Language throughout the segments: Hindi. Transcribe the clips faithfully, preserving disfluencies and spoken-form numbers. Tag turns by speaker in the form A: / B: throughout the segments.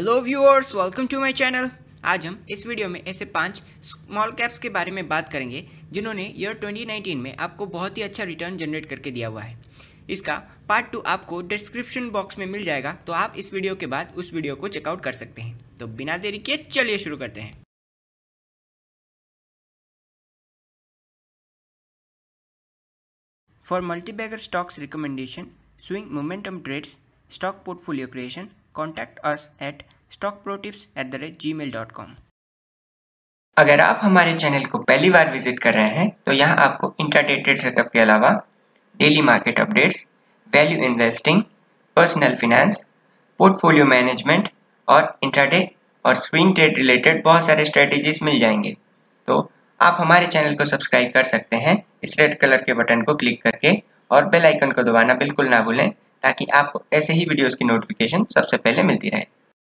A: Hello viewers, welcome to my channel. आज हम इस वीडियो में ऐसे पांच स्मॉल कैप्स के बारे में बात करेंगे जिन्होंने ईयर ट्वेंटी नाइनटीन में आपको बहुत ही अच्छा रिटर्न जनरेट करके दिया हुआ है। इसका पार्ट टू आपको डिस्क्रिप्शन बॉक्स में मिल जाएगा, तो आप इस वीडियो के बाद उस वीडियो को चेकआउट कर सकते हैं। तो बिना देरी के चलिए शुरू करते हैं। For multibagger stocks recommendation, swing momentum trades, stock portfolio creation, contact us at stockprotips at the rate Gmail dot com.
B: अगर आप हमारे चैनल को पहली बार विजिट कर रहे हैं तो यहाँ आपको इंट्राडे ट्रेड सेटअप के अलावा daily market updates, value investing, personal finance, portfolio management और इंट्राडे और स्विंग ट्रेड रिलेटेड बहुत सारे स्ट्रेटेजीज मिल जाएंगे। तो आप हमारे चैनल को सब्सक्राइब कर सकते हैं इस रेड कलर के बटन को क्लिक करके, और बेल आइकन को दबाना बिल्कुल ना भूलें ताकि आपको ऐसे ही वीडियोस की नोटिफिकेशन सबसे पहले मिलती रहे।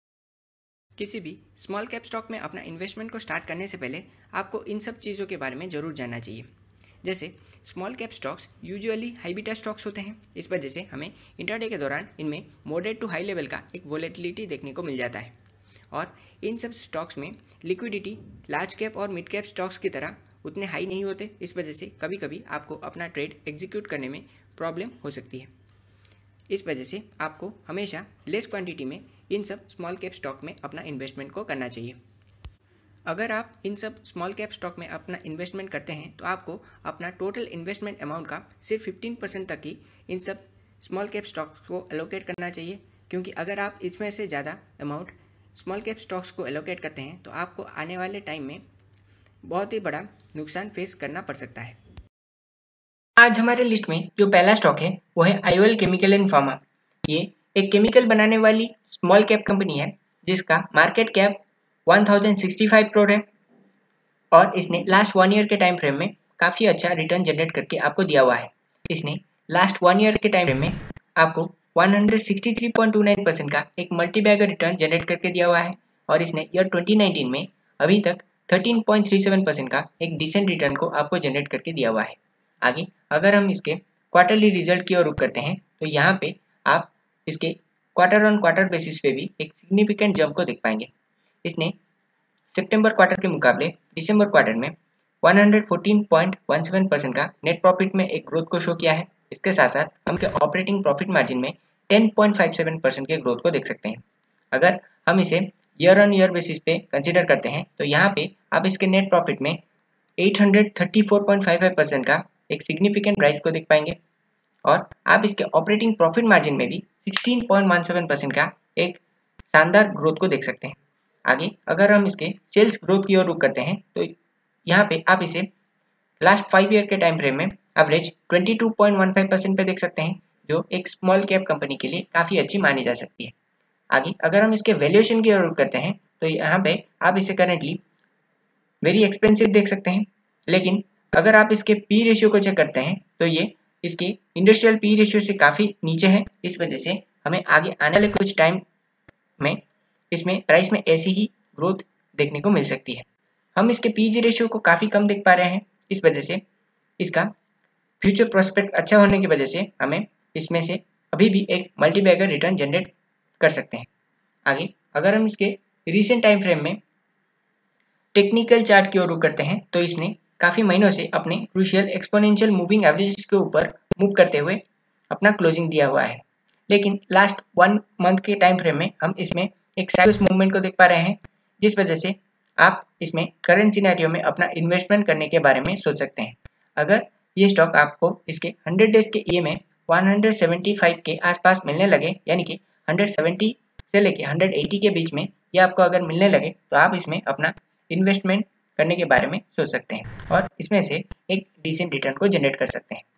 A: किसी भी स्मॉल कैप स्टॉक में अपना इन्वेस्टमेंट को स्टार्ट करने से पहले आपको इन सब चीज़ों के बारे में ज़रूर जानना चाहिए। जैसे small cap stocks usually high beta stocks होते हैं, इस वजह से हमें इंट्राडे के दौरान इनमें मॉडरेट टू हाई लेवल का एक वोलेटिलिटी देखने को मिल जाता है। और इन सब स्टॉक्स में लिक्विडिटी लार्ज कैप और मिड कैप स्टॉक्स की तरह उतने हाई नहीं होते, इस वजह से कभी कभी आपको अपना ट्रेड एग्जीक्यूट करने में प्रॉब्लम हो सकती है। इस वजह से आपको हमेशा लेस क्वांटिटी में इन सब स्मॉल कैप स्टॉक में अपना इन्वेस्टमेंट को करना चाहिए। अगर आप इन सब स्मॉल कैप स्टॉक में अपना इन्वेस्टमेंट करते हैं तो आपको अपना टोटल इन्वेस्टमेंट अमाउंट का सिर्फ फिफ्टीन परसेंट तक ही इन सब स्मॉल कैप स्टॉक्स को एलोकेट करना चाहिए, क्योंकि अगर आप इसमें से ज़्यादा अमाउंट स्मॉल कैप स्टॉक्स को एलोकेट करते हैं तो आपको आने वाले टाइम में बहुत ही बड़ा नुकसान फेस करना पड़ सकता है।
B: आज हमारे लिस्ट में जो पहला स्टॉक है वो है आईओएल केमिकल एंड फार्मा। ये एक केमिकल बनाने वाली स्मॉल कैप कंपनी है जिसका market cap one thousand sixty five crore है, और इसने लास्ट वन ईयर के टाइम फ्रेम में काफी अच्छा रिटर्न जनरेट करके आपको दिया हुआ है। इसने लास्ट वन ईयर के टाइम फ्रेम में आपको one hundred sixty three point two nine percent का एक मल्टी बैगर रिटर्न जनरेट करके दिया हुआ है, और इसने ईयर ट्वेंटी नाइनटीन में अभी तक thirteen point three seven percent का एक डिसेंट रिटर्न को आपको जनरेट करके दिया हुआ है। आगे अगर हम इसके क्वार्टरली रिजल्ट की ओर रुख करते हैं तो यहाँ पे आप इसके क्वार्टर ऑन क्वार्टर बेसिस पे भी एक सिग्निफिकेंट जंप को देख पाएंगे। इसने सितंबर क्वार्टर के मुकाबले दिसंबर क्वार्टर में one hundred fourteen point one seven percent का नेट प्रॉफिट में एक ग्रोथ को शो किया है। इसके साथ साथ हम इसके ऑपरेटिंग प्रॉफिट मार्जिन में ten point five seven percent के ग्रोथ को देख सकते हैं। अगर हम इसे ईयर ऑन ईयर बेसिस पे कंसीडर करते हैं तो यहाँ पे आप इसके नेट प्रॉफिट में eight hundred thirty four point five five percent का एक सिग्निफिकेंट राइज को देख पाएंगे, और आप इसके ऑपरेटिंग प्रॉफिट मार्जिन में भी sixteen point one seven percent का एक शानदार ग्रोथ को देख सकते हैं। आगे अगर हम इसके सेल्स ग्रोथ की ओर रुख करते हैं तो यहाँ पे आप इसे लास्ट फाइव ईयर के टाइम फ्रेम में average twenty two point one five percent पे देख सकते हैं, जो एक स्मॉल कैप कंपनी के लिए काफी अच्छी मानी जा सकती है। आगे अगर हम इसके वैल्यूएशन की ओर रुख करते हैं तो यहाँ पे आप इसे करेंटली वेरी एक्सपेंसिव देख सकते हैं, लेकिन अगर आप इसके पी रेशियो को चेक करते हैं तो ये इसके इंडस्ट्रियल पी रेशियो से काफी नीचे है। इस वजह से हमें आगे आने वाले कुछ टाइम में इसमें प्राइस में ऐसी ही ग्रोथ देखने को मिल सकती है। हम इसके पीजी रेशियो को काफी कम देख पा रहे हैं, इस वजह से इसका फ्यूचर प्रोस्पेक्ट अच्छा होने की वजह से हमें इसमें से अभी भी एक मल्टी बैगर रिटर्न जनरेट कर सकते हैं। आगे अगर हम इसके रिसेंट टाइम फ्रेम में टेक्निकल चार्ट की ओर रुख करते हैं तो इसने काफी महीनों से अपने क्रूशियल एक्सपोनेंशियल मूविंग एवरेजेस के ऊपर मूव करते हुए अपना क्लोजिंग दिया हुआ है, लेकिन लास्ट वन मंथ के टाइम फ्रेम में हम इसमें एक साइडवेज मूवमेंट को देख पा रहे हैं, जिस वजह से आप इसमें करंट सिनेरियो में अपना इन्वेस्टमेंट करने के बारे में सोच सकते हैं। अगर ये स्टॉक आपको इसके हंड्रेड डेज के ई में वन हंड्रेड सेवेंटी फाइव के आसपास मिलने लगे, यानी कि हंड्रेड सेवेंटी से लेके हंड्रेड एटी के बीच में ये आपको अगर मिलने लगे तो आप इसमें अपना इन्वेस्टमेंट करने के बारे में सोच सकते हैं और इसमें से एक डिसेंट रिटर्न को जनरेट कर सकते हैं।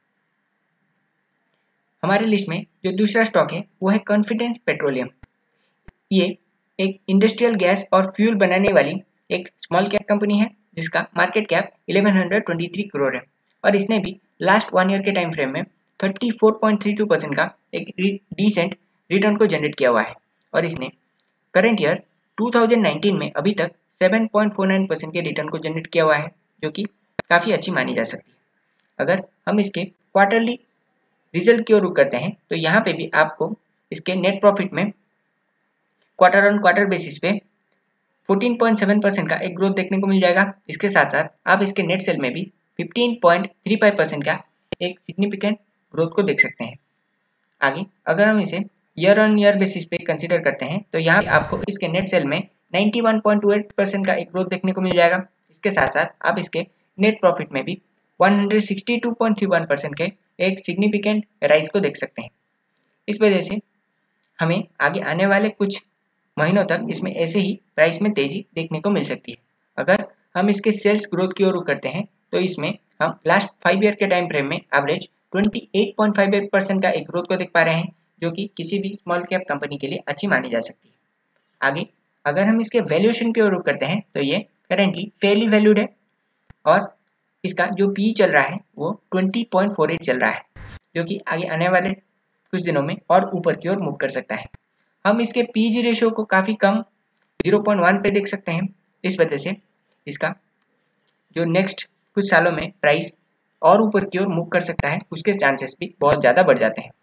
B: हमारे लिस्ट में जो दूसरा स्टॉक है वो है कॉन्फिडेंस पेट्रोलियम। ये एक इंडस्ट्रियल गैस और फ्यूल बनाने वाली एक स्मॉल कैप कंपनी है जिसका market cap eleven hundred twenty three crore है, और इसने भी लास्ट वन ईयर के टाइम फ्रेम में thirty four point three two percent का एक डिसेंट रिटर्न को जनरेट किया हुआ है, और इसने current year two thousand nineteen में अभी तक seven point four nine percent के रिटर्न को जनरेट किया हुआ है, जो कि काफी अच्छी मानी जा सकती है। अगर हम इसके क्वार्टरली रिजल्ट की ओर रुख करते हैं तो यहाँ पे भी आपको इसके नेट प्रॉफिट में क्वार्टर ऑन क्वार्टर बेसिस पे चौदह पॉइंट सात परसेंट का एक ग्रोथ देखने को मिल जाएगा। इसके साथ साथ आप इसके नेट सेल में भी पंद्रह पॉइंट तीन पाँच परसेंट का एक सिग्निफिकेंट ग्रोथ को देख सकते हैं। आगे अगर हम इसे ईयर ऑन ईयर बेसिस पे कंसीडर करते हैं तो यहाँ आपको इसके नेट सेल में इक्यानवे पॉइंट दो आठ परसेंट का एक ग्रोथ देखने को मिल जाएगा। इसके साथ साथ आप इसके नेट प्रॉफिट में भी एक सौ बासठ पॉइंट तीन एक परसेंट के एक सिग्निफिकेंट राइज को देख सकते हैं। इस वजह से हमें आगे आने वाले कुछ महीनों तक इसमें ऐसे ही प्राइस में तेजी देखने को मिल सकती है। अगर हम इसके सेल्स ग्रोथ की ओर रुख करते हैं तो इसमें हम लास्ट फाइव ईयर के टाइम फ्रेम में एवरेज अट्ठाईस पॉइंट पाँच एक परसेंट का एक ग्रोथ को देख पा रहे हैं, जो कि किसी भी स्मॉल कैप कंपनी के लिए अच्छी मानी जा सकती है। आगे अगर हम इसके वैल्यूएशन की ओर रुख करते हैं तो ये करेंटली फेयरली वैल्यूड है और इसका जो पी चल रहा है वो बीस पॉइंट चार आठ चल रहा है, जो कि आगे आने वाले कुछ दिनों में और ऊपर की ओर मूव कर सकता है। हम इसके पीजी रेशियो को काफी कम ज़ीरो पॉइंट वन पे देख सकते हैं। इस वजह से इसका जो नेक्स्ट कुछ सालों में प्राइस और ऊपर की ओर मूव कर सकता है, उसके चांसेस भी बहुत ज्यादा बढ़ जाते हैं।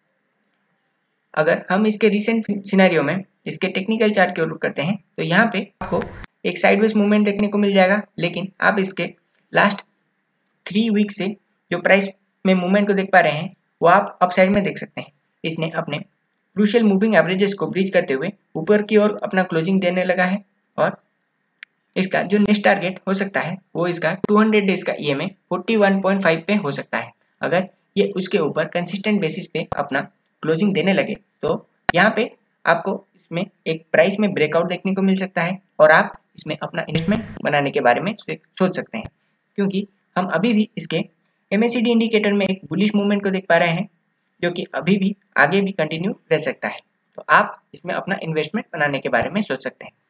B: अगर हम इसके रिसेंट सिनेरियो में इसके टेक्निकल चार्ट की ओर रुख करते हैं तो यहाँ पे आपको एक साइडवेज मूवमेंट देखने को मिल जाएगा, लेकिन आप इसके लास्ट थ्री वीक से जो प्राइस में मूवमेंट को देख पा रहे हैं वो आप अपसाइड में देख सकते हैं। इसने अपने क्रूशियल मूविंग एवरेजेस को ब्रीच करते हुए ऊपर की ओर अपना क्लोजिंग देने लगा है और इसका जो नेक्स्ट टारगेट हो सकता है वो इसका दो सौ डेज का ईएमए इकतालीस पॉइंट पाँच पे हो सकता है। अगर ये उसके ऊपर कंसिस्टेंट बेसिस पे अपना क्लोजिंग देने लगे तो यहाँ पे आपको इसमें एक प्राइस में ब्रेकआउट देखने को मिल सकता है और आप इसमें अपना इन्वेस्टमेंट बनाने के बारे में सोच सकते हैं, क्योंकि हम अभी भी इसके एमएसीडी इंडिकेटर में एक बुलिश मूवमेंट को देख पा रहे हैं, जो कि अभी भी आगे भी कंटिन्यू रह सकता है। तो आप इसमें अपना इन्वेस्टमेंट बनाने के बारे में सोच सकते हैं।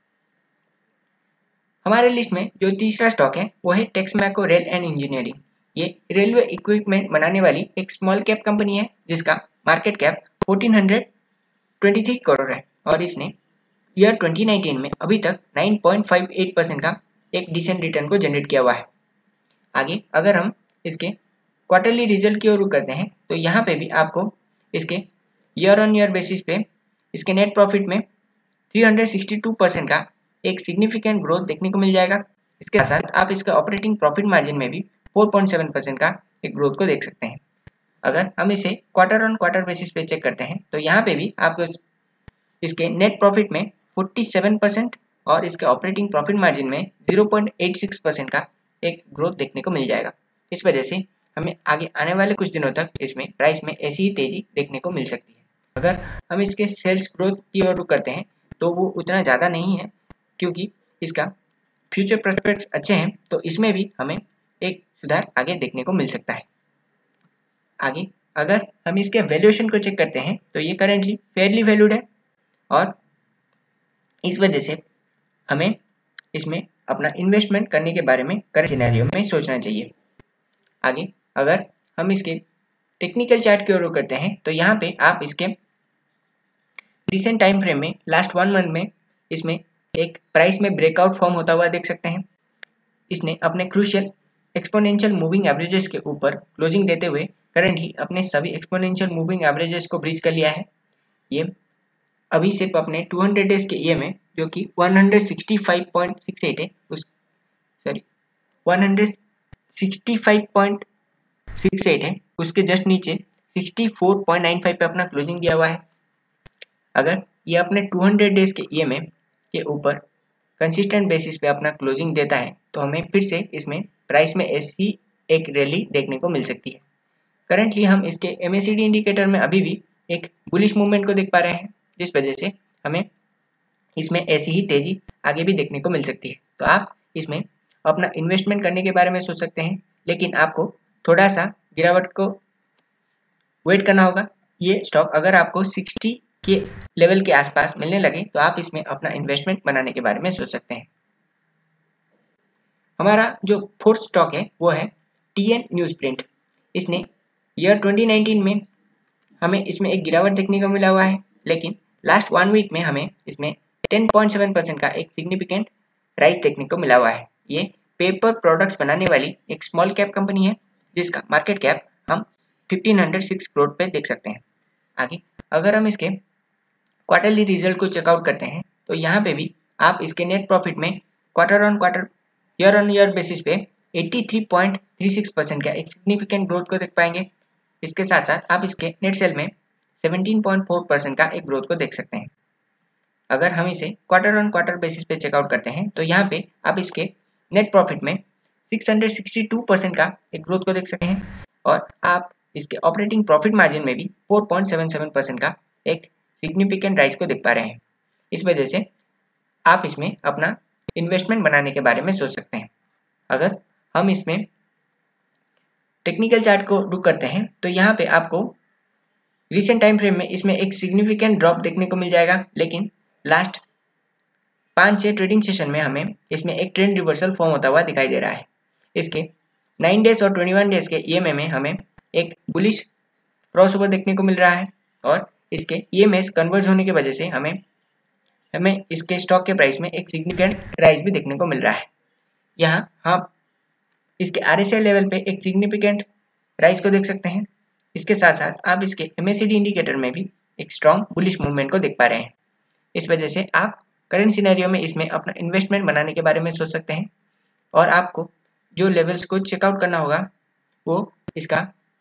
B: हमारे लिस्ट में जो तीसरा स्टॉक है वो है टेक्समैको रेल एंड इंजीनियरिंग। ये रेलवे इक्विपमेंट बनाने वाली एक स्मॉल कैप कंपनी है जिसका मार्केट कैप चौदह सौ तेईस करोड़ है और इसने ईयर दो हज़ार उन्नीस में अभी तक नौ पॉइंट पाँच आठ परसेंट का एक डिसेंट रिटर्न को जनरेट किया हुआ है। आगे अगर हम इसके क्वार्टरली रिजल्ट की ओर रुख करते हैं तो यहाँ पे भी आपको इसके ईयर ऑन ईयर बेसिस पे इसके नेट प्रॉफिट में तीन सौ बासठ परसेंट का एक सिग्निफिकेंट ग्रोथ देखने को मिल जाएगा। इसके साथ आप इसके ऑपरेटिंग प्रॉफिट मार्जिन में भी चार पॉइंट सात परसेंट का एक ग्रोथ को देख सकते हैं। अगर हम इसे क्वार्टर ऑन क्वार्टर बेसिस पे चेक करते हैं तो यहाँ पे भी आपको इसके नेट प्रॉफिट में सैंतालीस परसेंट और इसके ऑपरेटिंग प्रॉफिट मार्जिन में ज़ीरो पॉइंट आठ छह परसेंट का एक ग्रोथ देखने को मिल जाएगा। इस वजह से हमें आगे आने वाले कुछ दिनों तक इसमें प्राइस में ऐसी ही तेजी देखने को मिल सकती है। अगर हम इसके सेल्स ग्रोथ की ओर रुख करते हैं तो वो उतना ज़्यादा नहीं है, क्योंकि इसका फ्यूचर प्रोस्पेक्ट्स अच्छे हैं, तो इसमें भी हमें एक सुधार आगे देखने को मिल सकता है। आगे अगर हम इसके वैल्यूएशन को चेक करते हैं तो ये करेंटली फेयरली वैल्यूड है और इस वजह से हमें इसमें अपना इन्वेस्टमेंट करने के बारे में करंट सिनेरियो में सोचना चाहिए। आगे अगर हम इसके टेक्निकल चार्ट की ओर रुख करते हैं तो यहाँ पे आप इसके रिसेंट टाइम फ्रेम में लास्ट वन मंथ में इसमें एक प्राइस में ब्रेकआउट फॉर्म होता हुआ देख सकते हैं। इसने अपने क्रूशियल एक्सपोनेंशियल मूविंग एवरेजेस के ऊपर क्लोजिंग देते हुए करंटली अपने सभी एक्सपोनेंशियल मूविंग एवरेजेस को ब्रीच कर लिया है। ये अभी सिर्फ अपने दो सौ डेज के ईएम में जो कि एक सौ पैंसठ पॉइंट छह आठ है उस सॉरी एक सौ पैंसठ पॉइंट छह आठ है उसके जस्ट नीचे चौंसठ पॉइंट नौ पाँच पे अपना क्लोजिंग दिया हुआ है। अगर ये अपने दो सौ डेज के ईएमए के ऊपर कंसिस्टेंट बेसिस पे अपना क्लोजिंग देता है तो हमें फिर से इसमें प्राइस में ऐसी एक रैली देखने को मिल सकती है। करंटली हम इसके एमएसीडी इंडिकेटर में अभी भी एक बुलिश मूवमेंट को देख पा रहे हैं, जिस वजह से हमें इसमें ऐसी ही तेजी आगे भी देखने को मिल सकती है। तो आप इसमें अपना इन्वेस्टमेंट करने के बारे में सोच सकते हैं, लेकिन आपको थोड़ा सा गिरावट को वेट करना होगा। ये स्टॉक अगर आपको साठ के लेवल के आसपास मिलने लगे तो आप इसमें अपना इन्वेस्टमेंट बनाने के बारे में सोच सकते हैं। हमारा जो फोर्थ स्टॉक है वो है टीएन न्यूज़प्रिंट। इसने ईयर दो हज़ार उन्नीस में हमें इसमें एक गिरावट देखने को मिला हुआ है, लेकिन लास्ट वन वीक में हमें इसमें दस पॉइंट सात परसेंट का एक सिग्निफिकेंट राइज देखने को मिला हुआ है। ये पेपर प्रोडक्ट्स बनाने वाली एक स्मॉल कैप कंपनी है जिसका मार्केट कैप हम पंद्रह सौ छह करोड़ पे देख सकते हैं। आगे अगर हम इसके क्वार्टरली रिजल्ट को चेकआउट करते हैं तो यहाँ पे भी आप इसके नेट प्रॉफिट में quarter on quarter year on year basis पे तिरासी पॉइंट तीन छह परसेंट का एक सिग्निफिकेंट ग्रोथ को देख पाएंगे। इसके साथ साथ आप इसके नेट सेल में सत्रह पॉइंट चार परसेंट का एक ग्रोथ को देख सकते हैं। अगर हम इसे क्वार्टर ऑन क्वार्टर बेसिस पे चेकआउट करते हैं तो यहाँ पे आप इसके नेट प्रॉफिट में छह सौ बासठ परसेंट का एक ग्रोथ को देख सकते हैं और आप इसके ऑपरेटिंग प्रॉफिट मार्जिन में भी चार पॉइंट सात सात परसेंट का एक सिग्निफिकेंट राइज को देख पा रहे हैं। इस वजह से आप इसमें अपना इन्वेस्टमेंट बनाने के बारे में सोच सकते हैं। अगर हम इसमें टेक्निकल चार्ट को लुक करते हैं तो यहाँ पे आपको रिसेंट टाइम फ्रेम में इसमें एक सिग्निफिकेंट ड्रॉप देखने को मिल जाएगा, लेकिन लास्ट पाँच छः ट्रेडिंग सेशन में हमें इसमें एक ट्रेंड रिवर्सल फॉर्म होता हुआ दिखाई दे रहा है। इसके नाइन डेज और इक्कीस डेज के ईएमए में हमें एक बुलिश क्रॉसओवर देखने को मिल रहा है और इसके ईएमएस कन्वर्ज होने की वजह से हमें हमें इसके स्टॉक के प्राइस में एक सिग्निफिकेंट राइज भी देखने को मिल रहा है। यहाँ हम इसके आरएसआई लेवल पे एक सिग्निफिकेंट राइज को देख सकते हैं। इसके साथ साथ आप इसके एमएसीडी इंडिकेटर में भी एक स्ट्रॉन्ग बुलिश मूवमेंट को देख पा रहे हैं। इस वजह से आप करंट सिनेरियो में इसमें अपना इन्वेस्टमेंट बनाने के बारे में सोच सकते हैं और आपको जो लेवल्स को चेकआउट करना होगा वो इसका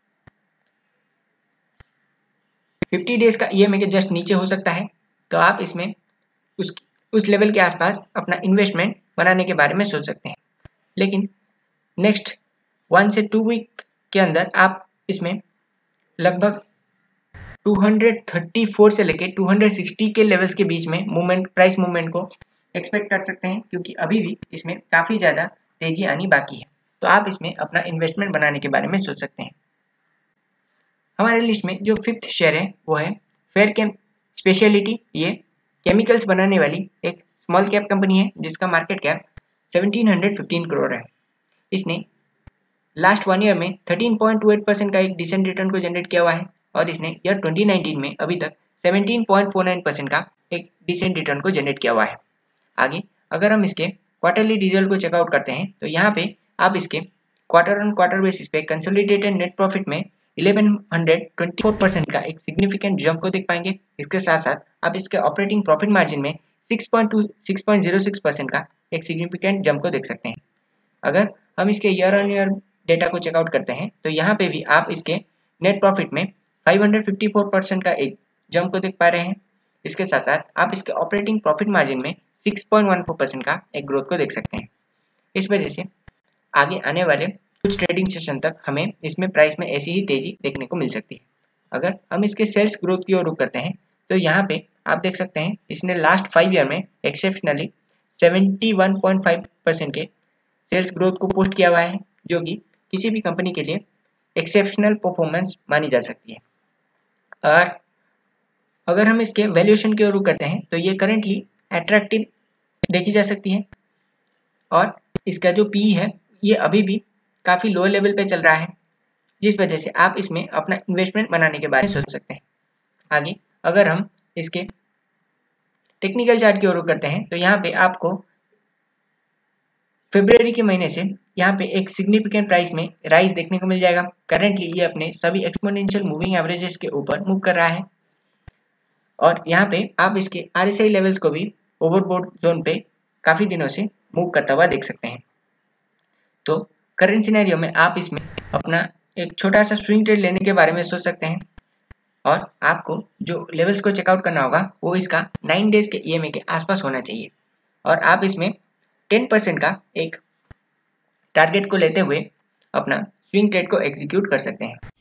B: पचास डेज का ईएमए के जस्ट नीचे हो सकता है, तो आप इसमें उस उस लेवल के आसपास अपना इन्वेस्टमेंट बनाने के बारे में सोच सकते हैं। लेकिन नेक्स्ट वन से टू वीक के अंदर आप इसमें लगभग दो सौ चौंतीस से लेके दो सौ साठ के लेवल्स के बीच में मूवमेंट प्राइस मूवमेंट को एक्सपेक्ट कर सकते हैं, क्योंकि अभी भी इसमें काफ़ी ज़्यादा तेजी आनी बाकी है। तो आप इसमें अपना इन्वेस्टमेंट बनाने के बारे में सोच सकते हैं। हमारे लिस्ट में जो फिफ्थ शेयर है वो है फेयरकेम स्पेशलिटी। ये केमिकल्स बनाने वाली एक स्मॉल कैप कंपनी है जिसका मार्केट कैप सत्रह सौ पंद्रह करोड़ है। इसने लास्ट वन ईयर में तेरह पॉइंट दो आठ परसेंट का एक डिसेंट रिटर्न को जनरेट किया हुआ है और इसने ईयर दो हज़ार उन्नीस में अभी तक सत्रह पॉइंट चार नौ परसेंट का एक डिसेंट रिटर्न को जनरेट किया हुआ है। आगे अगर हम इसके क्वार्टरली रिजल्ट को चेकआउट करते हैं तो यहाँ पे आप इसके क्वार्टर ऑन क्वार्टर बेसिस पे कंसोलिडेटेड नेट प्रॉफिट में ग्यारह सौ चौबीस परसेंट का एक सिग्निफिकेंट जंप को देख पाएंगे। इसके साथ साथ आप इसके ऑपरेटिंग प्रॉफिट मार्जिन में छह पॉइंट शून्य छह परसेंट का एक सिग्निफिकेंट जंप को देख सकते हैं। अगर हम इसके ईयर ऑन ईयर डेटा को चेकआउट करते हैं तो यहाँ पे भी आप इसके नेट प्रॉफिट में पाँच सौ चौवन परसेंट का एक जंप को देख पा रहे हैं। इसके साथ साथ आप इसके ऑपरेटिंग प्रॉफिट मार्जिन में छह पॉइंट एक चार परसेंट का एक ग्रोथ को देख सकते हैं। इस वजह से आगे आने वाले कुछ ट्रेडिंग सेशन तक हमें इसमें प्राइस में ऐसी ही तेजी देखने को मिल सकती है। अगर हम इसके सेल्स ग्रोथ की ओर रुख करते हैं तो यहाँ पे आप देख सकते हैं इसने लास्ट फाइव ईयर में एक्सेप्शनली इकहत्तर पॉइंट पाँच परसेंट के सेल्स ग्रोथ को पोस्ट किया हुआ है, जो कि किसी भी कंपनी के लिए एक्सेप्शनल परफॉर्मेंस मानी जा सकती है। और अगर हम इसके वैल्यूएशन की ओर रुख करते हैं तो ये करेंटली अट्रैक्टिव देखी जा सकती है और इसका जो पी है ये अभी भी काफ़ी लो लेवल पे चल रहा है, जिस वजह से आप इसमें अपना इन्वेस्टमेंट बनाने के बारे में सोच सकते हैं। आगे अगर हम इसके टेक्निकल चार्ट की ओर रुख करते हैं तो यहाँ पे आपको फरवरी के महीने से यहाँ पे एक सिग्निफिकेंट प्राइस में राइज देखने को मिल जाएगा। करेंटली ये अपने सभी एक्सपोनेंशियल मूविंग एवरेजेस के ऊपर मूव कर रहा है और यहाँ पे आप इसके आरएसआई लेवल्स को भी ओवरबोट जोन पे काफ़ी दिनों से मूव करता हुआ देख सकते हैं। तो करंट सिनेरियो में आप इसमें अपना एक छोटा सा स्विंग ट्रेड लेने के बारे में सोच सकते हैं और आपको जो लेवल्स को चेकआउट करना होगा वो इसका नाइन डेज के ईएमए के आसपास होना चाहिए और आप इसमें टेन परसेंट का एक टारगेट को लेते हुए अपना स्विंग ट्रेड को एग्जीक्यूट कर सकते हैं।